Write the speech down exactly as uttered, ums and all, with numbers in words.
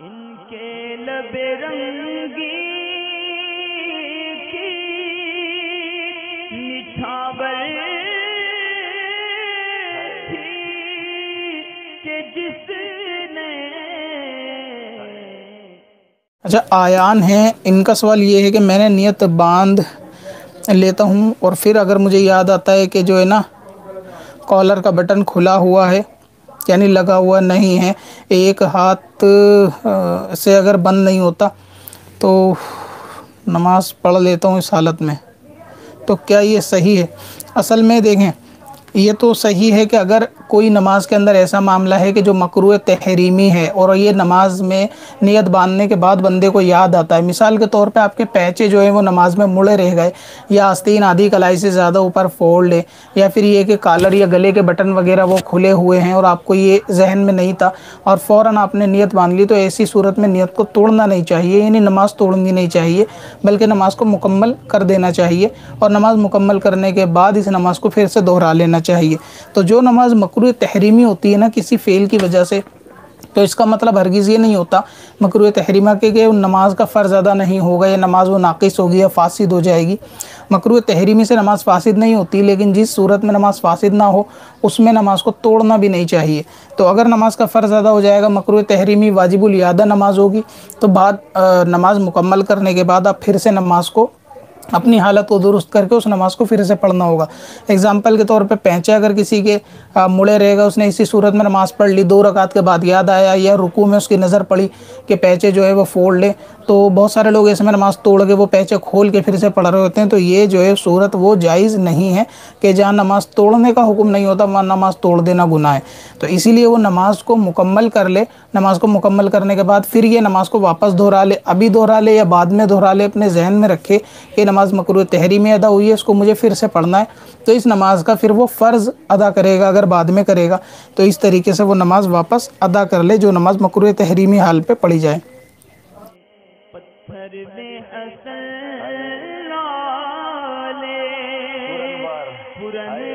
ان کے لب رنگی کی نچھاور تھی کہ جس نے۔ اچھا آیان ہیں، ان کا سوال یہ ہے کہ میں نے نیت باندھ لیتا ہوں اور پھر اگر مجھے یاد آتا ہے کہ جو ہے نا کالر کا بٹن کھلا ہوا ہے یعنی لگا ہوا نہیں ہے، ایک ہاتھ سے اگر بند نہیں ہوتا تو نماز پڑھ لیتا ہوں اس حالت میں، تو کیا یہ صحیح ہے؟ اصل میں دیکھیں یہ تو صحیح ہے کہ اگر کوئی نماز کے اندر ایسا معاملہ ہے کہ جو مکروہ تحریمی ہے اور یہ نماز میں نیت باندھنے کے بعد بندے کو یاد آتا ہے، مثال کے طور پہ آپ کے پیچے جو ہیں وہ نماز میں مڑے رہ گئے، یا آستین آدھی کلائی سے زیادہ اوپر فولڈ ہے، یا پھر یہ کہ کالر یا گلے کے بٹن وغیرہ وہ کھلے ہوئے ہیں اور آپ کو یہ ذہن میں نہیں تھا اور فوراً آپ نے نیت باندھ لی، تو ایسی صورت میں نیت کو توڑنا نہیں چاہیے، یعنی نماز توڑنی نہیں چاہیے بلکہ نماز کو مکمل کر دینا چاہیے، اور نماز مکمل کرنے کے بعد اس نماز کو پھر سے دوہرا لینا چاہیے۔ تو جو نماز مکروہ تحریمی ہوتی ہے نا کسی فعل کی وجہ سے، تو اس کا مطلب ہرگز یہ نہیں ہوتا مکروہ تحریمہ کے کہ نماز کا فرض ادا نہیں ہوگا یا نماز وہ ناقص ہوگی یا فاسد ہو جائے گی۔ مکروہ تحریمی سے نماز فاسد نہیں ہوتی، لیکن جس صورت میں نماز فاسد نہ ہو اس میں نماز کو توڑنا بھی نہیں چاہیے۔ تو اگر نماز کا فرض ادا ہو جائے گا، مکروہ تحریمی واجب الاعادہ نماز ہوگی، تو بعد نماز مکمل کرنے کے بعد آپ پھر سے نماز کو اپنی حالت کو درست کر کے اس نماز کو پھر سے پڑھنا ہوگا۔ اگزامپل کے طور پہ پینچے اگر کسی کے مڑے رہے گا، اس نے اسی صورت میں نماز پڑھ لی، دو رکعت کے بعد یاد آیا یا رکوع میں اس کی نظر پڑی کہ پیچے جو ہے وہ فولڈ ہے، تو بہت سارے لوگ اس میں نماز توڑ کے وہ پیچے کھول کے پھر سے پڑھ رہے ہوتے ہیں، تو یہ جو ہے صورت وہ جائز نہیں ہے کہ جہاں نماز توڑنے کا حکم نہیں ہوتا وہاں نماز توڑ دینا گناہ ہے۔ تو اسی لیے وہ نماز کو مکمل کر لے، نماز کو مکمل کرنے کے بعد پھر یہ نماز کو واپس دہرا لے، ابھی دہرا لے یا بعد میں دہرا لے، اپنے ذہن میں رکھے کہ نماز مکروہ تحریمی ادا ہوئی ہے، اس کو مجھے پھر سے پڑھنا ہے، تو اس نماز کا پھر وہ فرض ادا کرے گا۔ اگر بعد میں کرے گا تو اس طریقے سے وہ نماز واپس ادا کر لے جو نماز مکروہ تحریمی حال پہ پڑھی جائے۔ پتھر میں حسن لالے پرانے